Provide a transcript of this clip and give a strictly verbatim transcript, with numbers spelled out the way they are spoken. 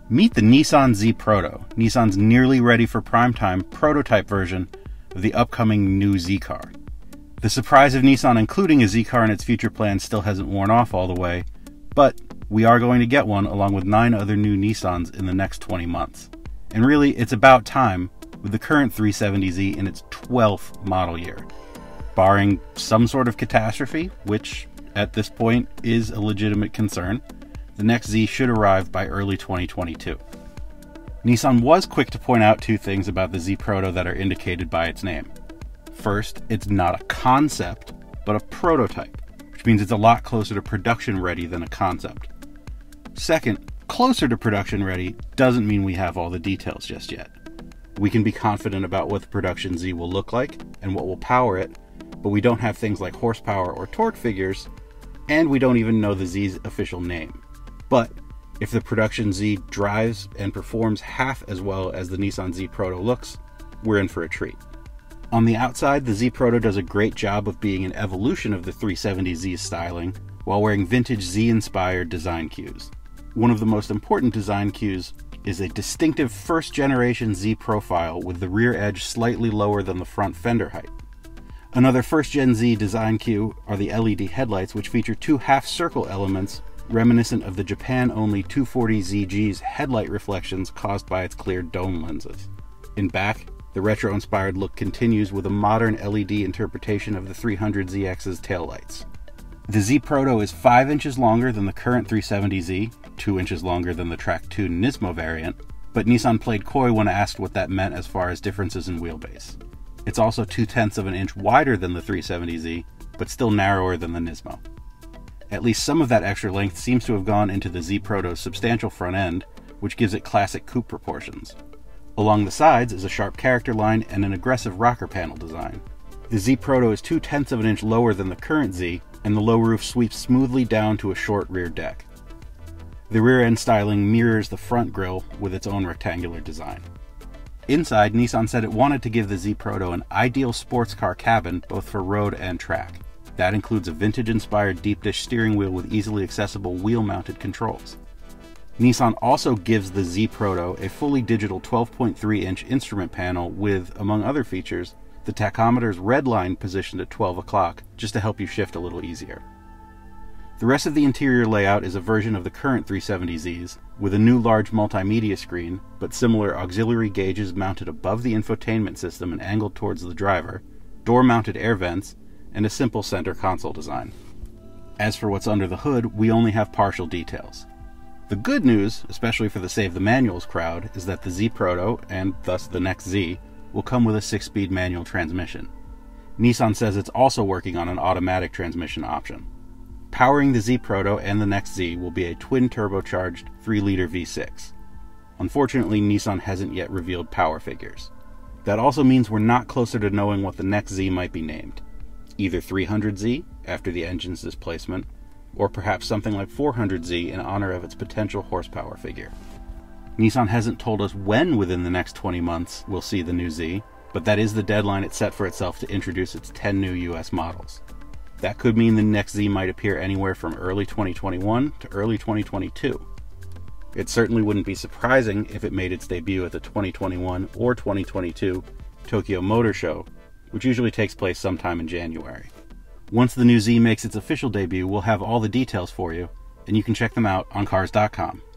Meet the Nissan Z Proto, Nissan's nearly ready for primetime prototype version of the upcoming new Z car. The surprise of Nissan including a Z car in its future plans still hasn't worn off all the way, but we are going to get one along with nine other new Nissans in the next twenty months. And really, it's about time, with the current three seventy Z in its twelfth model year. Barring some sort of catastrophe, which at this point is a legitimate concern, the next Z should arrive by early twenty twenty-two. Nissan was quick to point out two things about the Z Proto that are indicated by its name. First, it's not a concept, but a prototype, which means it's a lot closer to production ready than a concept. Second, closer to production ready doesn't mean we have all the details just yet. We can be confident about what the production Z will look like and what will power it, but we don't have things like horsepower or torque figures, and we don't even know the Z's official name. But if the production Z drives and performs half as well as the Nissan Z Proto looks, we're in for a treat. On the outside, the Z Proto does a great job of being an evolution of the three seventy Z's styling, while wearing vintage Z-inspired design cues. One of the most important design cues is a distinctive first-generation Z profile with the rear edge slightly lower than the front fender height. Another first-gen Z design cue are the L E D headlights, which feature two half-circle elements reminiscent of the Japan-only two forty Z G's headlight reflections caused by its clear dome lenses. In back, the retro-inspired look continues with a modern L E D interpretation of the three hundred Z X's taillights. The Z Proto is five inches longer than the current three seventy Z, two inches longer than the Track two Nismo variant, but Nissan played coy when asked what that meant as far as differences in wheelbase. It's also two-tenths of an inch wider than the three seventy Z, but still narrower than the Nismo. At least some of that extra length seems to have gone into the Z Proto's substantial front end, which gives it classic coupe proportions. Along the sides is a sharp character line and an aggressive rocker panel design. The Z Proto is two-tenths of an inch lower than the current Z, and the low roof sweeps smoothly down to a short rear deck. The rear end styling mirrors the front grille with its own rectangular design. Inside, Nissan said it wanted to give the Z Proto an ideal sports car cabin both for road and track. That includes a vintage-inspired deep-dish steering wheel with easily accessible wheel-mounted controls. Nissan also gives the Z Proto a fully digital twelve point three inch instrument panel with, among other features, the tachometer's red line positioned at twelve o'clock, just to help you shift a little easier. The rest of the interior layout is a version of the current three seventy Z's, with a new large multimedia screen, but similar auxiliary gauges mounted above the infotainment system and angled towards the driver, door-mounted air vents, and a simple center console design. As for what's under the hood, we only have partial details. The good news, especially for the Save the Manuals crowd, is that the Z Proto, and thus the next Z, will come with a six-speed manual transmission. Nissan says it's also working on an automatic transmission option. Powering the Z Proto and the next Z will be a twin-turbocharged three liter V six. Unfortunately, Nissan hasn't yet revealed power figures. That also means we're not closer to knowing what the next Z might be named. Either three hundred Z, after the engine's displacement, or perhaps something like four hundred Z in honor of its potential horsepower figure. Nissan hasn't told us when within the next twenty months we'll see the new Z, but that is the deadline it set for itself to introduce its ten new U S models. That could mean the next Z might appear anywhere from early twenty twenty-one to early twenty twenty-two. It certainly wouldn't be surprising if it made its debut at the twenty twenty-one or twenty twenty-two Tokyo Motor Show, which usually takes place sometime in January. Once the new Z makes its official debut, we'll have all the details for you, and you can check them out on Cars dot com.